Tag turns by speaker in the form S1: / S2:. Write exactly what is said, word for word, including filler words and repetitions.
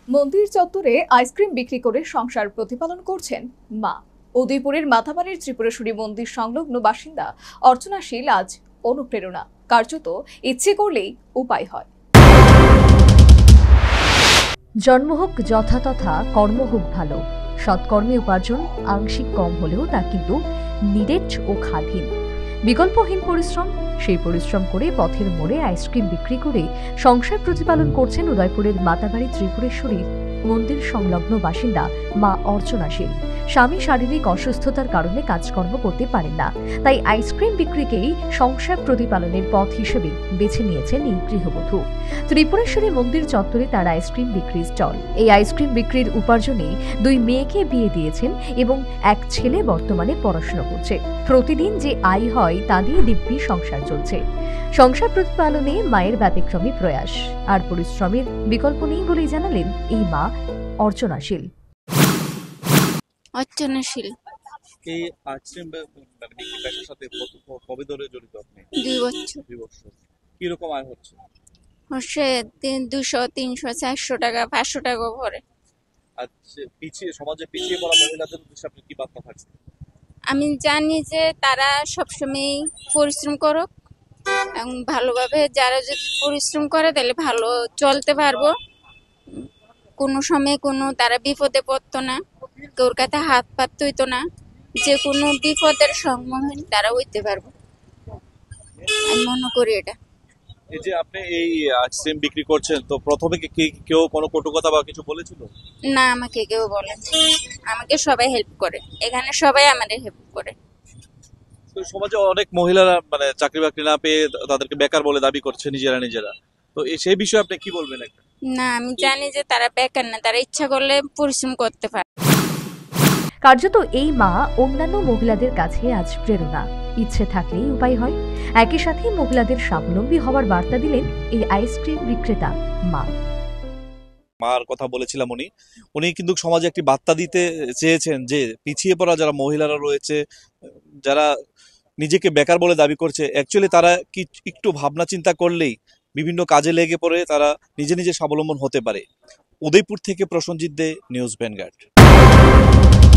S1: মন্দির চত্বরে আইসক্রিম বিক্রি করে সংসার প্রতিপালন করছেন মা। উদয়পুরের মাথাবাড়ির ত্রিপুরেশ্বরী মন্দির সংলগ্ন বাসিন্দা অর্চনা শীল আজ অনুপ্রেরণা। কার্যত ইচ্ছে করলেই উপায় হয়।
S2: জন্ম হোক যথাতথা, কর্ম হোক ভালো। সৎকর্মে উপার্জন আংশিক কম হলেও তা কিন্তু নিরেট ও খাদহীন। বিকল্পহীন পরিশ্রম, সেই পরিশ্রম করে পথের মোড়ে আইসক্রিম বিক্রি করে সংসার প্রতিপালন করছেন উদয়পুরের মাতাবাড়ি ত্রিপুরেশ্বরীর মন্দির সংলগ্ন বাসিন্দা মা অর্চনা শীল। স্বামী শারীরিক অসুস্থতার কারণে কাজকর্ম করতে পারেন না, তাই আইসক্রিম বিক্রিকেই সংসার প্রতিপালনের পথ হিসেবে বেছে নিয়েছেন এই গৃহবধূ। ত্রিপুরেশ্বরী মন্দির চত্বরে তার আইসক্রিম বিক্রির স্টল। এই আইসক্রিম বিক্রির উপার্জনে দুই মেয়েকে বিয়ে দিয়েছেন এবং এক ছেলে বর্তমানে পড়াশোনা করছে। প্রতিদিন যে আয় হয় তা দিয়ে দিব্যি সংসার চলছে। সংসার প্রতিপালনে মায়ের ব্যতিক্রমী প্রয়াস আর পরিশ্রমের বিকল্প নেই বলেই জানালেন এই মা অর্চনা শীল।
S3: অর্চনা শীল
S4: এই আইসক্রিম বিক্রি ব্যবসার সাথে কবে ধরে জড়িত আপনি?
S3: দুই বছর।
S4: দুই বছর। কিরকম আয় হচ্ছে?
S3: হচ্ছে দুশো তিনশো চারশো টাকা পাঁচশো টাকা ভরে।
S4: আচ্ছা, পিছিয়ে সমাজে পিছিয়ে পড়া মহিলাদের উদ্দেশ্যে আপনি কি বার্তা থাকছে?
S3: আমি জানি যে তারা সবসময় পরিশ্রম করুক এবং ভালোভাবে, যারা যদি পরিশ্রম করে তাহলে ভালো চলতে পারবো। কোনো সময় কোনো তারা বিপদে পড়তো না, কেউর কাছে হাত পাত হইতো না, যে কোনো বিপদের সম্মুখীন তারা হইতে পারবো, আমি মনে করি এটা।
S4: এই যে আপনি এই আইসক্রিম বিক্রি করছেন, তো প্রথমে কি কেউ কোনো কটু কথা বা কিছু বলেছিল?
S3: না, আমাকে কেউ বলে, আমাকে সবাই হেল্প করে, এখানে সবাই আমাদের হেল্প করে।
S4: তো সমাজে অনেক মহিলারা মানে চাকরি বাকরি না পেয়ে তাদেরকে বেকার বলে দাবি করছে নিজেরা নিজেরা, তো সেই বিষয়ে আপনি কি বলবেন? একটা
S3: না, আমি জানি যে তারা বেকার না, তারা ইচ্ছা করলে পরিশ্রম করতে পারে।
S2: কার্যত এই মা অন্যান্য মহিলাদের কাছে আজ প্রেরণা। ইচ্ছে থাকলেই উপায় হয়। একই সাথে মহিলাদের স্বাবলম্বী হওয়ার বার্তা দিলেন এই আইসক্রিম বিক্রেতা মা।
S4: মার কথা বলেছিলাম, উনি উনি কিন্তু সমাজে একটি বার্তা দিতে চেয়েছেন যে পিছিয়ে পড়া যারা মহিলারা রয়েছে, যারা নিজেকে বেকার বলে দাবি করছে, অ্যাকচুয়ালি তারা কি একটু ভাবনা চিন্তা করলেই বিভিন্ন কাজে লেগে পড়ে তারা নিজে নিজে স্বাবলম্বন হতে পারে। উদয়পুর থেকে প্রসঞ্জিৎ দে, নিউজ ভ্যানগার্ড।